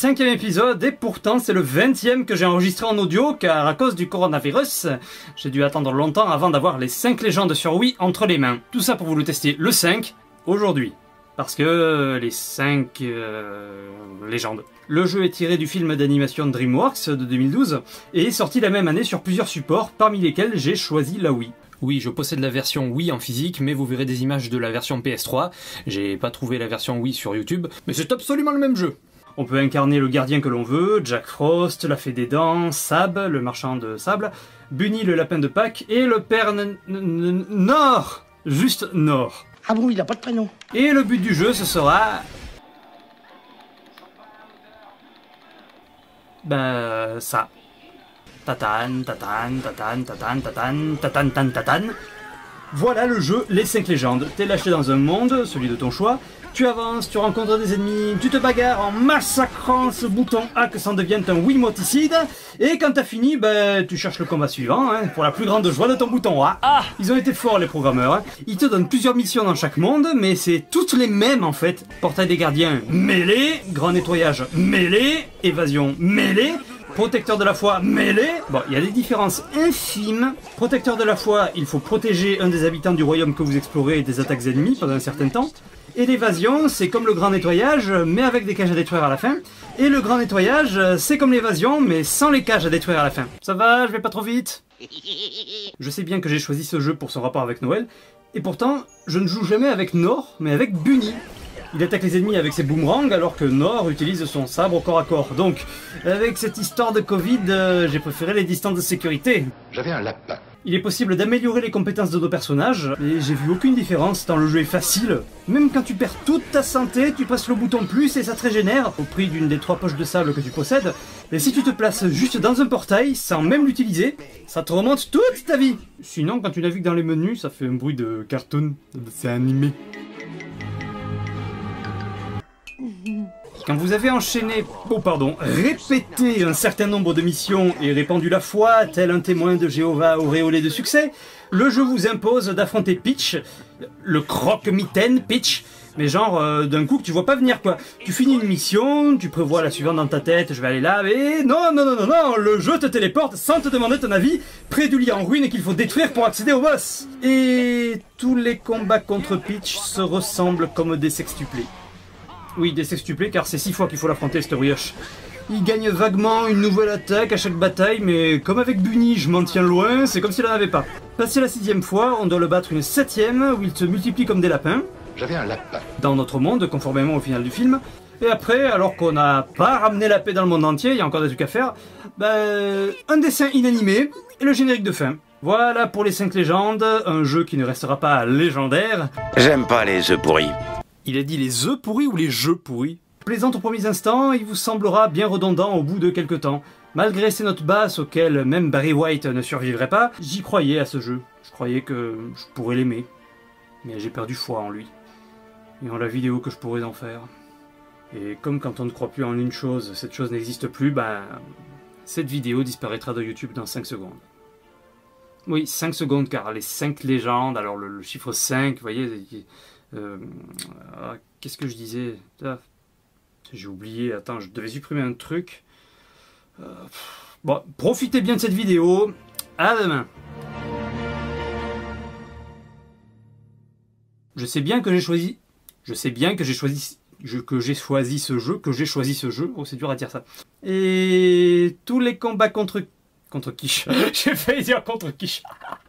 5e épisode et pourtant c'est le 20e que j'ai enregistré en audio car à cause du coronavirus, j'ai dû attendre longtemps avant d'avoir les 5 légendes sur Wii entre les mains. Tout ça pour vous le tester le 5 aujourd'hui. Parce que les 5 légendes. Le jeu est tiré du film d'animation DreamWorks de 2012 et est sorti la même année sur plusieurs supports parmi lesquels j'ai choisi la Wii. Oui, je possède la version Wii en physique, mais vous verrez des images de la version PS3. J'ai pas trouvé la version Wii sur YouTube, mais c'est absolument le même jeu. On peut incarner le gardien que l'on veut, Jack Frost, la fée des dents, Sab, le marchand de sable, Bunny le lapin de Pâques et le père Nord. Juste Nord. Ah bon, il a pas de prénom. Et le but du jeu, ce sera... ben... ça. Tatane, tatane, tatane, tatane, tatane, tatane, tatane, tatane. Voilà le jeu Les 5 légendes. T'es lâché dans un monde, celui de ton choix. Tu avances, tu rencontres des ennemis, tu te bagarres en massacrant ce bouton A que ça en devienne un Wiimoticide. Et quand t'as fini, ben, tu cherches le combat suivant, hein, pour la plus grande joie de ton bouton A. Ah, ils ont été forts les programmeurs. Hein. Ils te donnent plusieurs missions dans chaque monde, mais c'est toutes les mêmes en fait. Portail des gardiens, mêlée. Grand nettoyage, mêlée. Évasion, mêlée. Protecteur de la foi, mêlée. Bon, il y a des différences infimes. Protecteur de la foi, il faut protéger un des habitants du royaume que vous explorez des attaques ennemies pendant un certain temps. Et l'évasion, c'est comme le grand nettoyage, mais avec des cages à détruire à la fin. Et le grand nettoyage, c'est comme l'évasion, mais sans les cages à détruire à la fin. Ça va, je vais pas trop vite? Je sais bien que j'ai choisi ce jeu pour son rapport avec Noël, et pourtant, je ne joue jamais avec Nord, mais avec Bunny. Il attaque les ennemis avec ses boomerangs alors que Nord utilise son sabre au corps à corps. Donc, avec cette histoire de Covid, j'ai préféré les distances de sécurité. J'avais un lapin. Il est possible d'améliorer les compétences de nos personnages, et j'ai vu aucune différence tant le jeu est facile. Même quand tu perds toute ta santé, tu presses le bouton plus et ça te régénère, au prix d'une des 3 poches de sable que tu possèdes. Et si tu te places juste dans un portail, sans même l'utiliser, ça te remonte toute ta vie. Sinon, quand tu navigues dans les menus, ça fait un bruit de cartoon, c'est animé. Quand vous avez enchaîné, répété un certain nombre de missions et répandu la foi, tel un témoin de Jéhovah auréolé de succès, le jeu vous impose d'affronter Peach, le croque-mitaine Peach, mais genre d'un coup que tu vois pas venir quoi. Tu finis une mission, tu prévois la suivante dans ta tête, je vais aller là, mais non, le jeu te téléporte sans te demander ton avis, près du lit en ruine qu'il faut détruire pour accéder au boss. Et tous les combats contre Peach se ressemblent comme des sextuplés. Oui, des sextuplés, car c'est 6 fois qu'il faut l'affronter, cette brioche. Il gagne vaguement une nouvelle attaque à chaque bataille, mais comme avec Bunny, je m'en tiens loin, c'est comme s'il n'en avait pas. Passé la 6e fois, on doit le battre une 7e, où il se multiplie comme des lapins. J'avais un lapin. Dans notre monde, conformément au final du film. Et après, alors qu'on n'a pas ramené la paix dans le monde entier, il y a encore des trucs à faire, un dessin inanimé, et le générique de fin. Voilà pour les 5 légendes, un jeu qui ne restera pas légendaire. J'aime pas les œufs pourris. Il a dit les œufs pourris ou les jeux pourris? Plaisant aux premiers instants, il vous semblera bien redondant au bout de quelques temps. Malgré ces notes basses auxquelles même Barry White ne survivrait pas, j'y croyais à ce jeu. Je croyais que je pourrais l'aimer. Mais j'ai perdu foi en lui. Et en la vidéo que je pourrais en faire. Et comme quand on ne croit plus en une chose, cette chose n'existe plus, cette vidéo disparaîtra de YouTube dans 5 secondes. Oui, 5 secondes, car les 5 légendes, alors le chiffre 5, vous voyez... qu'est-ce que je disais? J'ai oublié, attends, je devais supprimer un truc. Bon, profitez bien de cette vidéo. À demain. Je sais bien que j'ai choisi ce jeu. Oh, c'est dur à dire ça. Et tous les combats contre Quiche. J'ai failli dire contre Quiche.